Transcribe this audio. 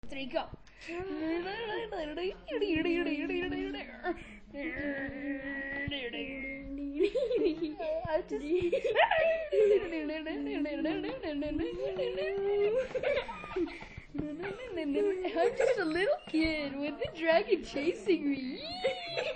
3, go. I'm just a little kid with a dragon chasing me.